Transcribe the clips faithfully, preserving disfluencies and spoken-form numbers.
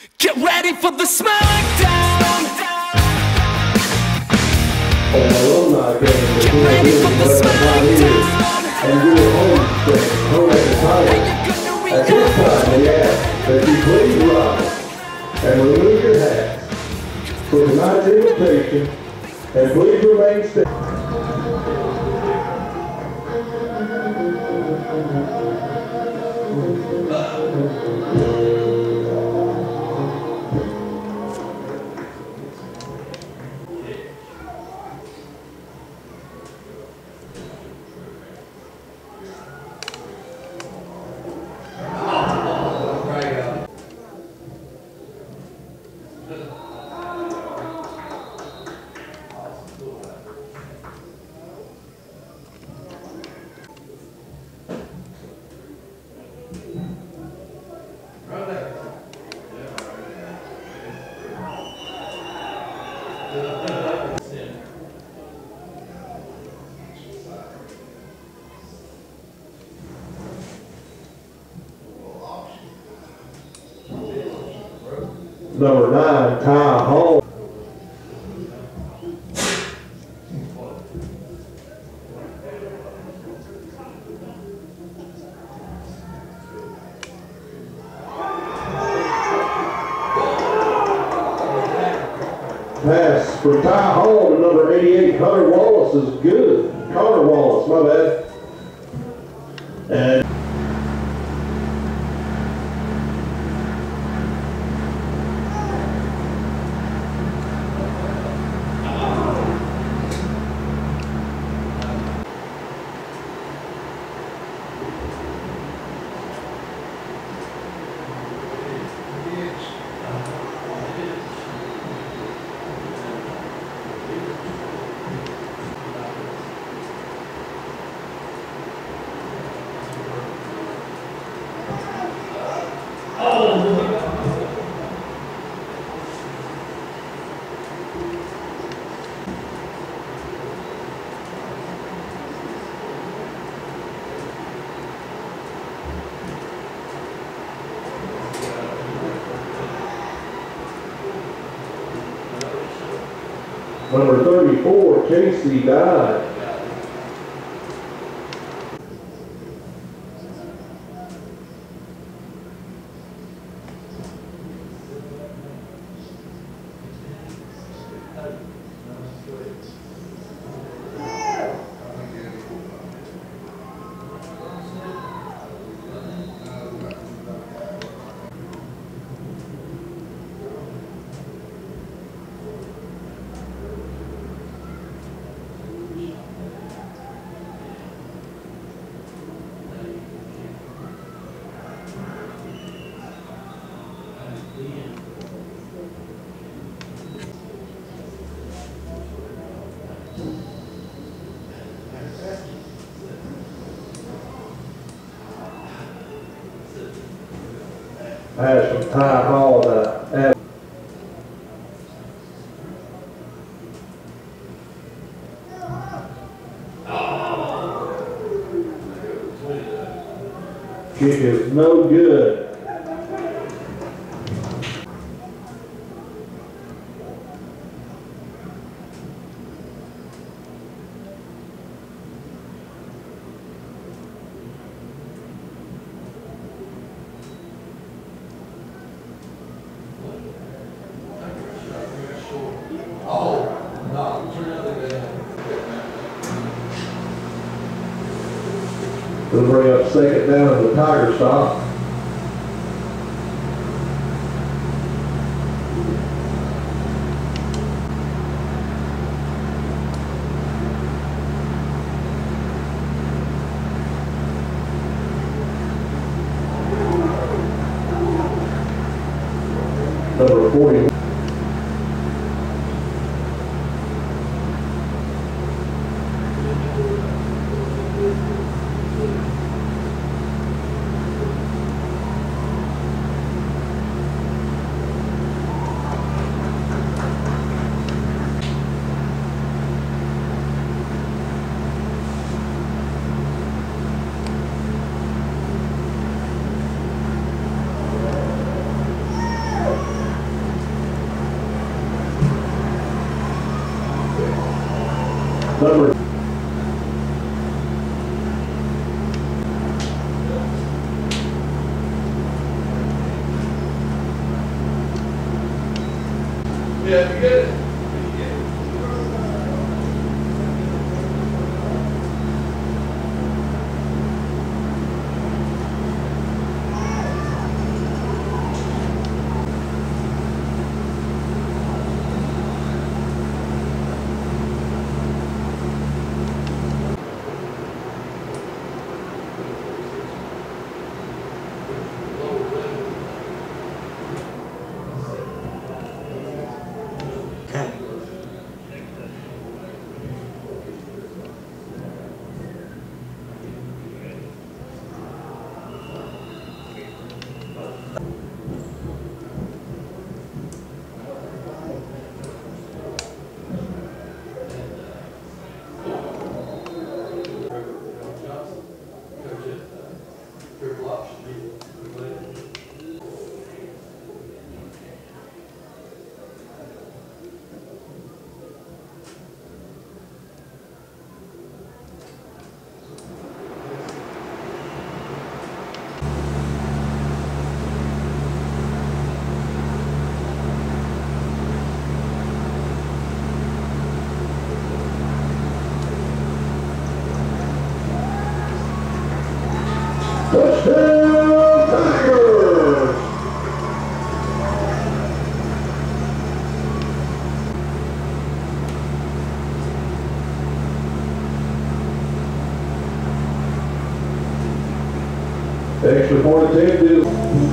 Get ready for the smackdown. Get ready for the smackdown. And do a home stretch, home exercise. At this time, we ask that you please rise and remove your hats for tonight's invitation, and please remain standing. Number nine, Ty Hall. Pass for Ty Hall to number eighty-eight, Hunter Wallace is good. Connor Wallace, my bad. And number thirty-four, Casey Dye. Pass from Ty Hall to Adam. Kick is no good. We'll bring up second down to the Tiger stop. Number forty. Number Yeah, you get it. touchdown Tigers! Extra point attempted.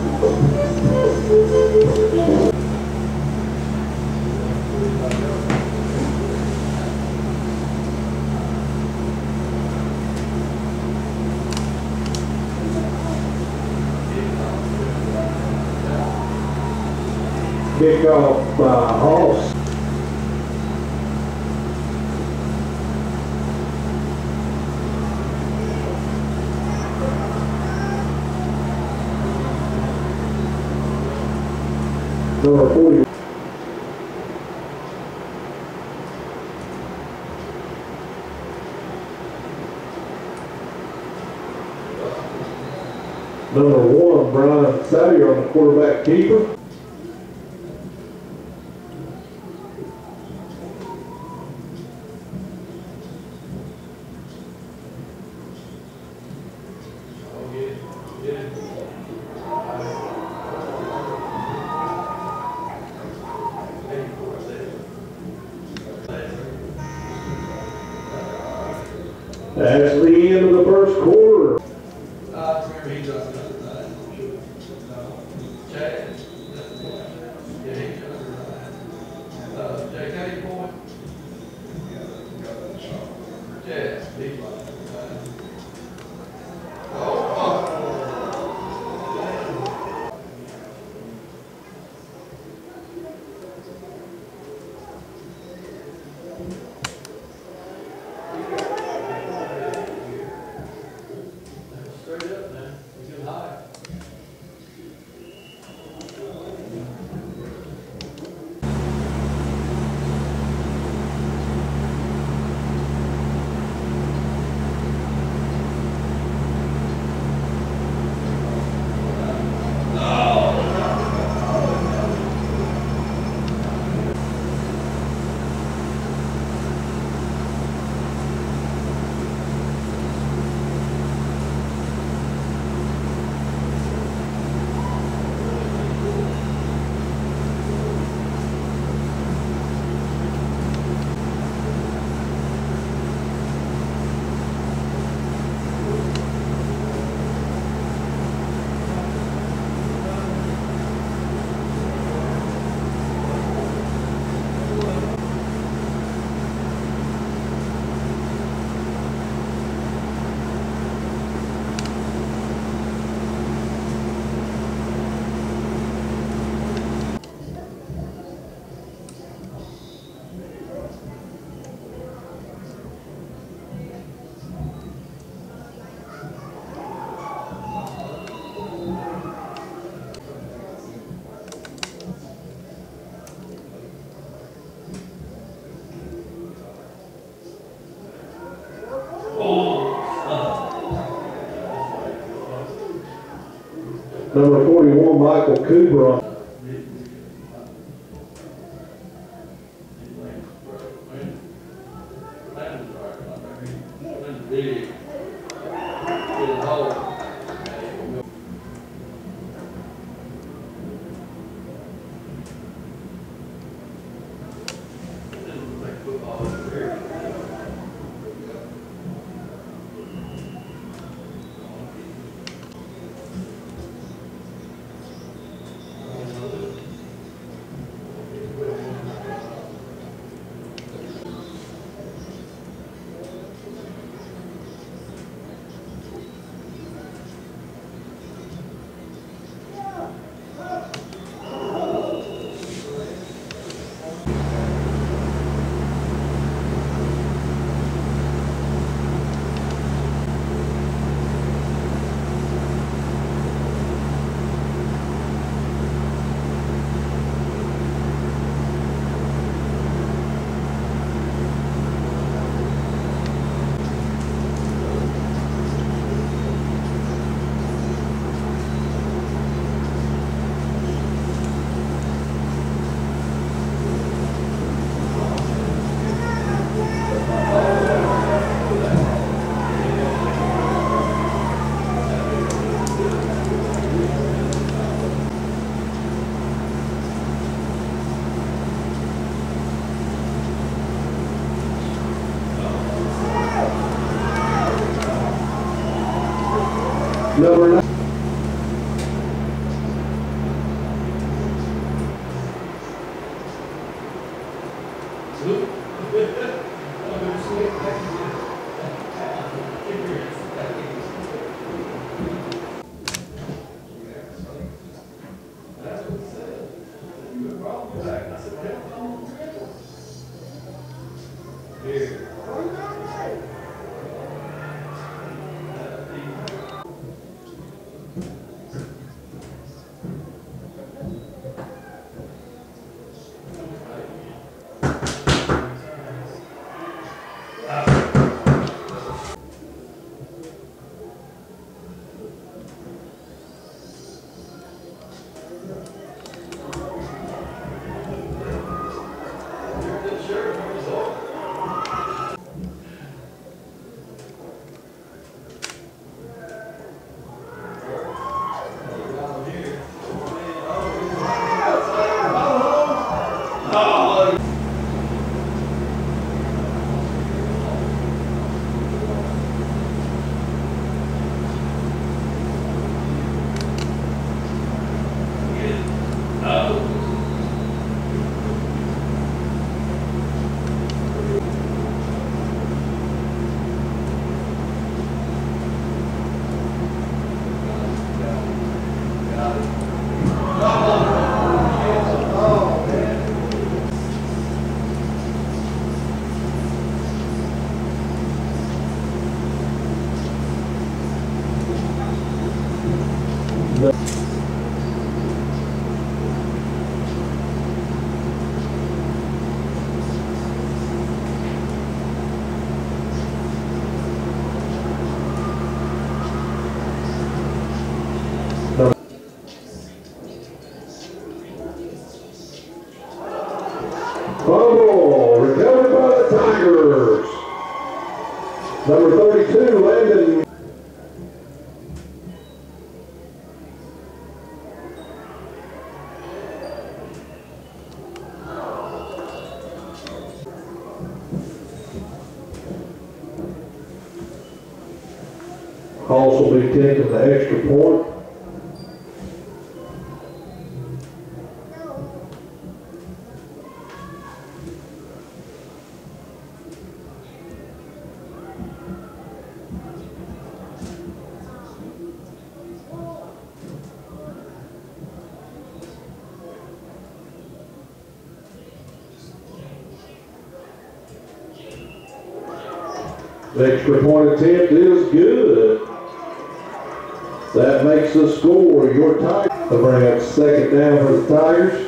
Kickoff by Hoss. Number forty. Number one, Brian Savier on the quarterback keeper. That's the end of the first quarter. Uh, remember he just got it right. Chad? Yeah, he just got it right. Uh, Jay, can you point? Chad, he's like, Number forty-one, Michael Cooper on. Number nine. Fumble, recovered by the Tigers. Number thirty-two, Landon. Calls will be taken the extra point. The extra point attempt is good. That makes the score your Tigers. They'll bring up second down for the Tigers.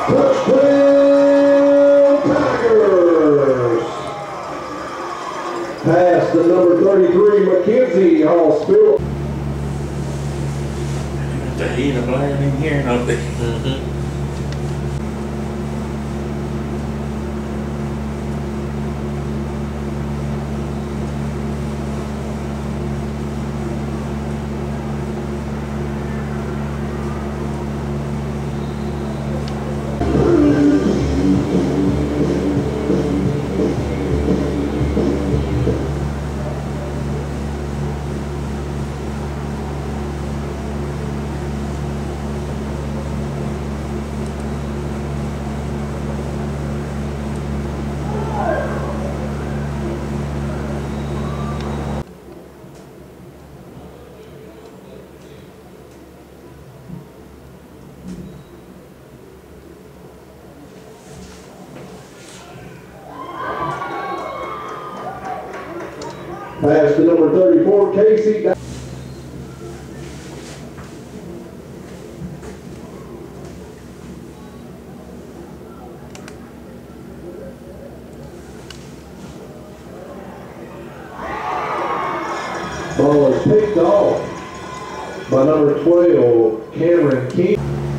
Touchdown Tigers! Pass to number thirty-three, Mackenzie Hospital. The heat of blaring in here, don't they? Mm-hmm. Pass to number thirty-four, Casey. Ball is picked off by number twelve, Cameron King.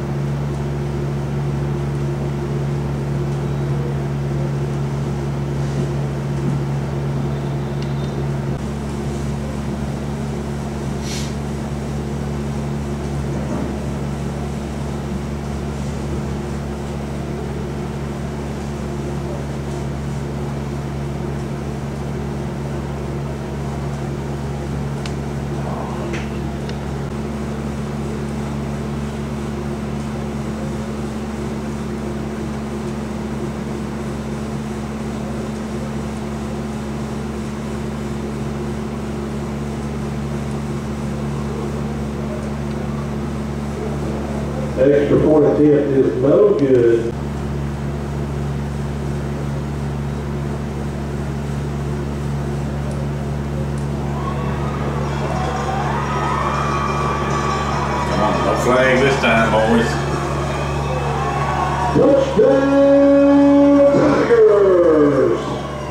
Extra point attempt is no good. Come on, no flag this time, boys. Touchdown Tigers!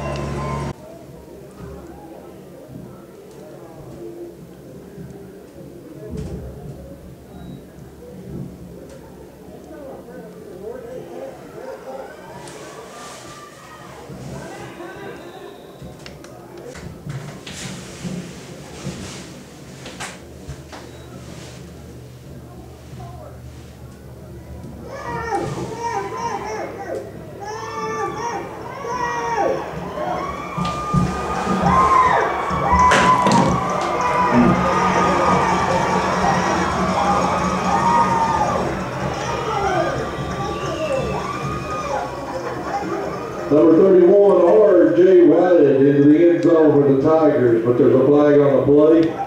Number thirty-one, R J Whited into the end zone for the Tigers, but there's a flag on the play.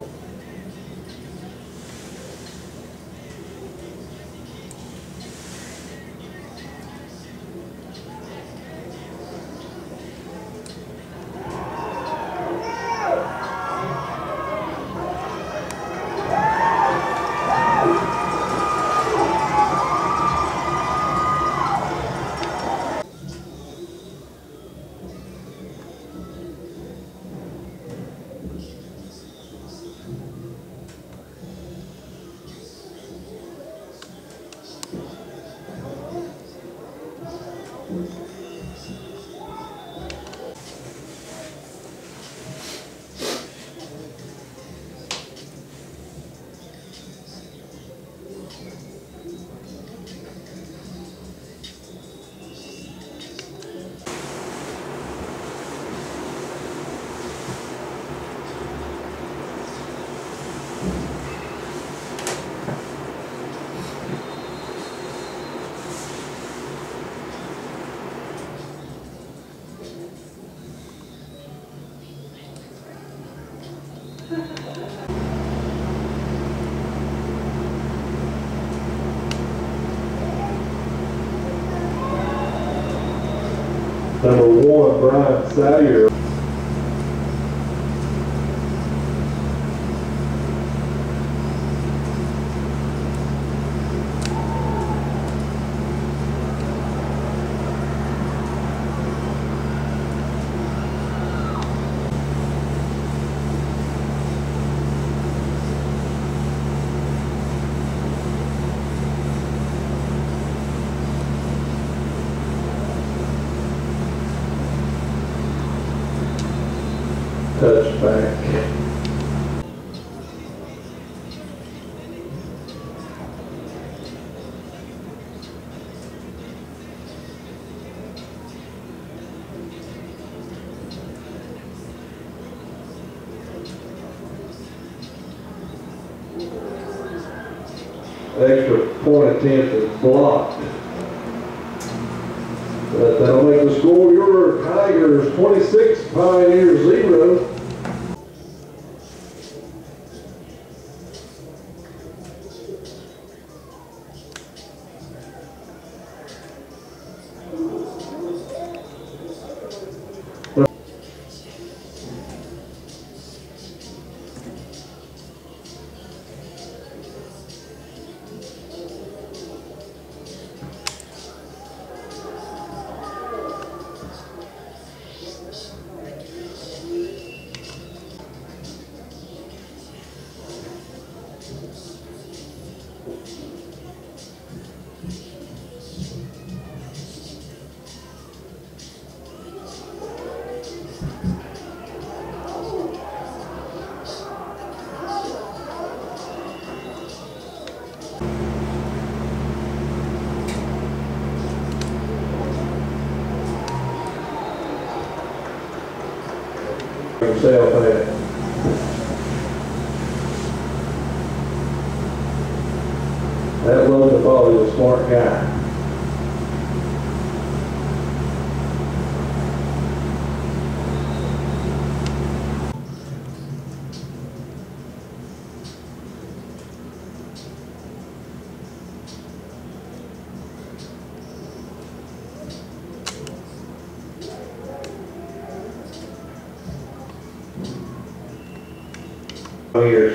Number one, Brian Salyer. touchback. Extra point attempt is blocked. But that'll make the score your Tigers twenty-six, Pioneers zero. Himself at. That Logan Ball is a smart guy. Years.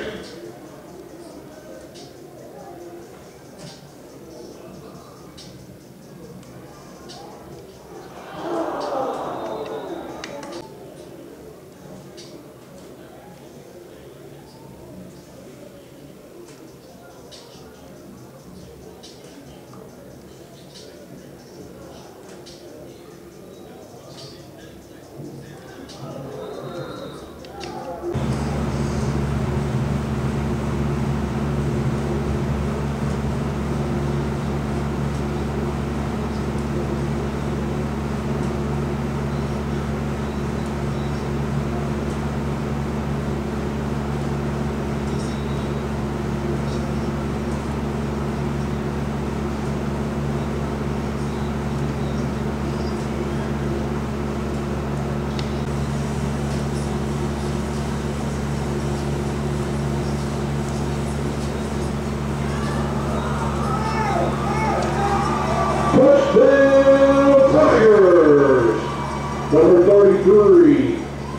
Touchdown Tigers! Number thirty-three.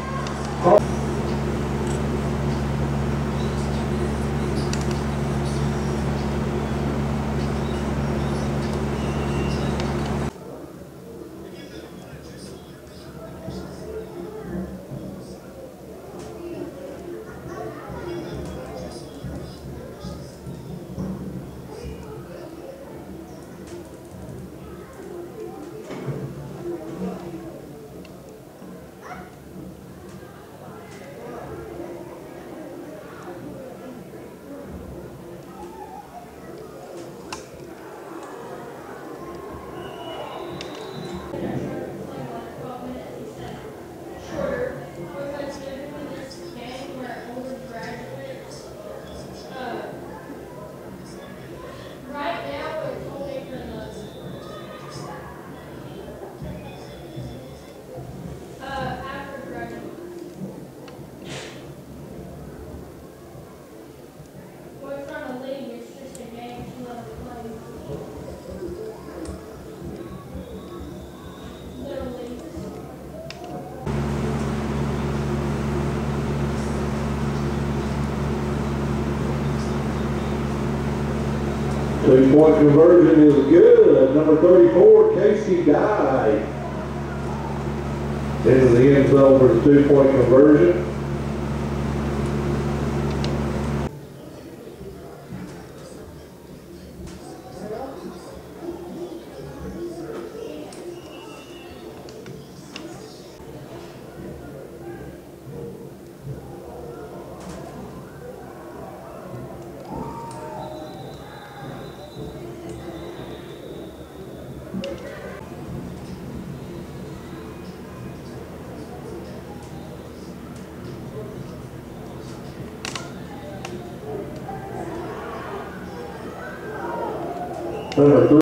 Two-point conversion is good. Number thirty-four, Casey Dye. Into the end zone for the two-point conversion. Number three.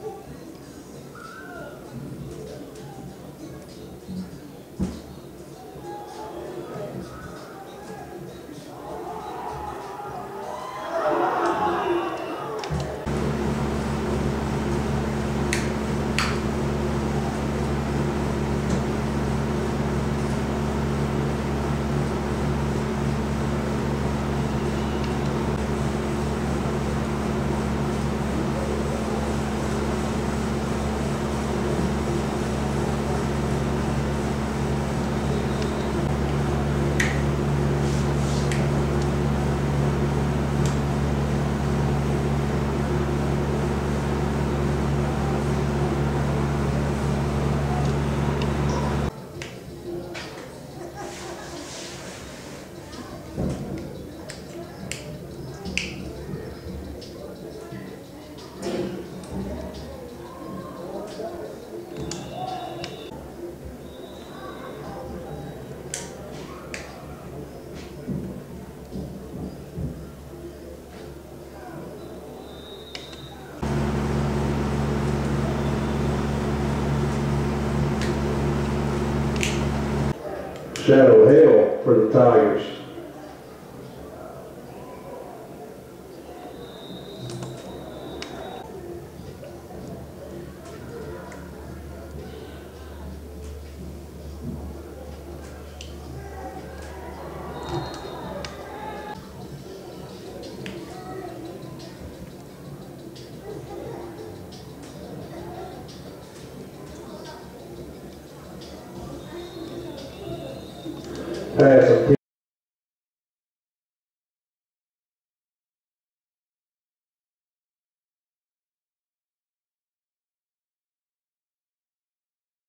Shadow Hell for the Tigers. Pass